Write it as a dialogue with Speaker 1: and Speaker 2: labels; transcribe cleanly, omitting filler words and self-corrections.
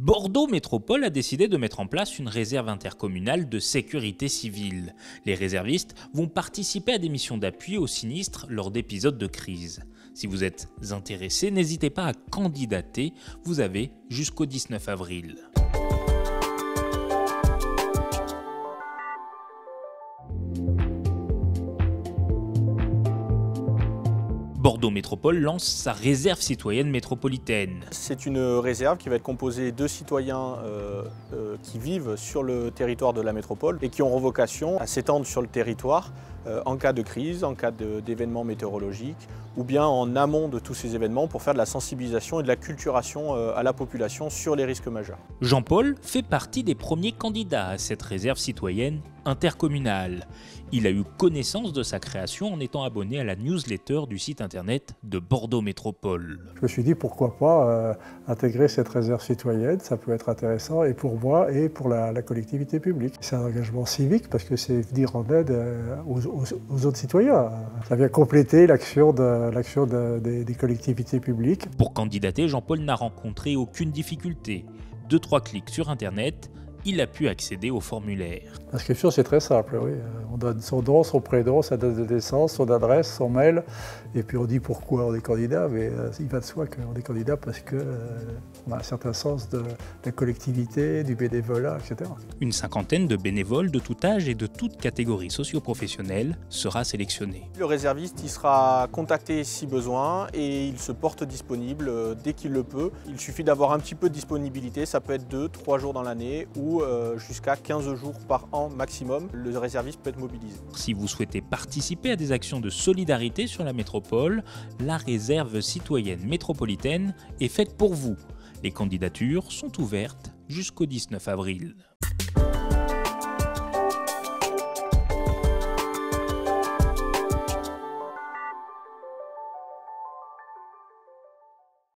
Speaker 1: Bordeaux Métropole a décidé de mettre en place une réserve intercommunale de sécurité civile. Les réservistes vont participer à des missions d'appui aux sinistres lors d'épisodes de crise. Si vous êtes intéressé, n'hésitez pas à candidater, vous avez jusqu'au 19 avril. Bordeaux Métropole lance sa réserve citoyenne métropolitaine.
Speaker 2: C'est une réserve qui va être composée de citoyens qui vivent sur le territoire de la métropole et qui auront vocation à s'étendre sur le territoire en cas de crise, en cas d'événements météorologiques ou bien en amont de tous ces événements pour faire de la sensibilisation et de la culturation à la population sur les risques majeurs.
Speaker 1: Jean-Paul fait partie des premiers candidats à cette réserve citoyenne intercommunale. Il a eu connaissance de sa création en étant abonné à la newsletter du site internet de Bordeaux Métropole.
Speaker 3: Je me suis dit pourquoi pas intégrer cette réserve citoyenne, ça peut être intéressant et pour moi et pour la collectivité publique. C'est un engagement civique parce que c'est venir en aide aux autres citoyens. Ça vient compléter l'action des collectivités publiques.
Speaker 1: Pour candidater, Jean-Paul n'a rencontré aucune difficulté. 2-3 clics sur internet, il a pu accéder au formulaire.
Speaker 3: L'inscription, c'est très simple, oui. On donne son nom, son prénom, sa date de naissance, son adresse, son mail, et puis on dit pourquoi on est candidat, mais il va de soi qu'on est candidat parce qu'on a un certain sens de la collectivité, du bénévolat, etc.
Speaker 1: Une cinquantaine de bénévoles de tout âge et de toute catégorie socio-professionnelle sera sélectionnée.
Speaker 2: Le réserviste il sera contacté si besoin et il se porte disponible dès qu'il le peut. Il suffit d'avoir un petit peu de disponibilité, ça peut être 2-3 jours dans l'année ou jusqu'à 15 jours par an maximum, le réserviste peut être mobilisé.
Speaker 1: Si vous souhaitez participer à des actions de solidarité sur la métropole, la réserve citoyenne métropolitaine est faite pour vous. Les candidatures sont ouvertes jusqu'au 19 avril.